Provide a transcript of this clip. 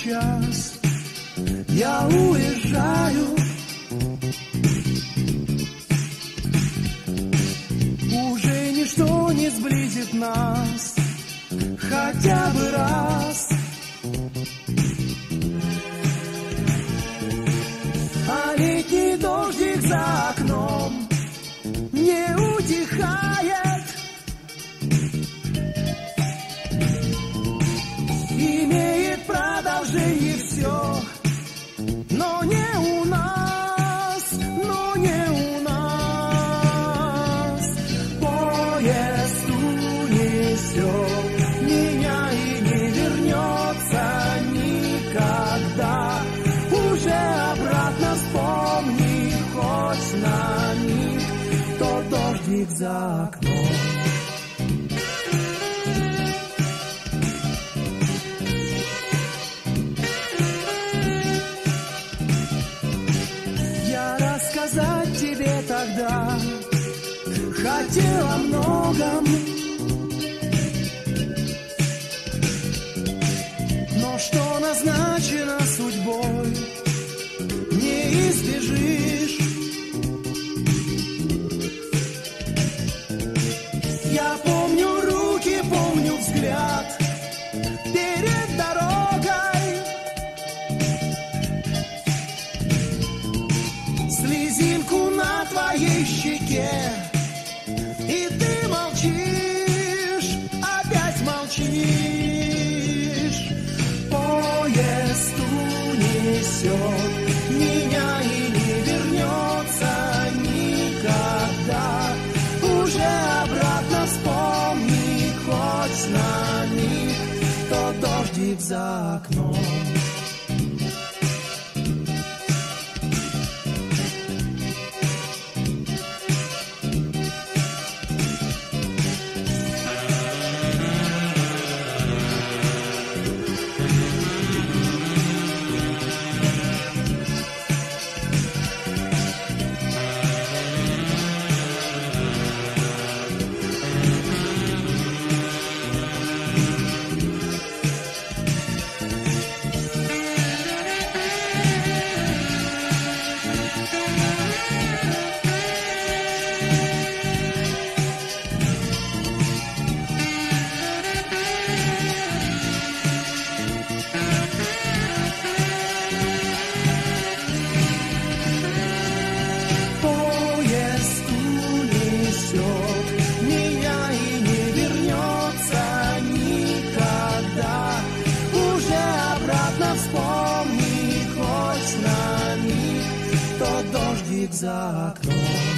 сейчас я уезжаю. Уже ничто не сблизит нас хотя бы раз. А летний дождик за окном не утихает. Имеет продолжение все, но не у нас, но не у нас. Поезд унесет меня и не вернется никогда. Уже обратно вспомни хоть на миг тот дождик за окном. Сказать тебе тогда хотел о многом, но что назначено судьбой, не избежишь. Я помню руки, помню взгляд перед дорогой. Слезинку на твоей щеке, и ты молчишь, опять молчишь. Поезд унесет меня и не вернется никогда. Уже обратно вспомни хоть на миг тот дождик за окном. Вспомни хоть на миг тот дождик за окном.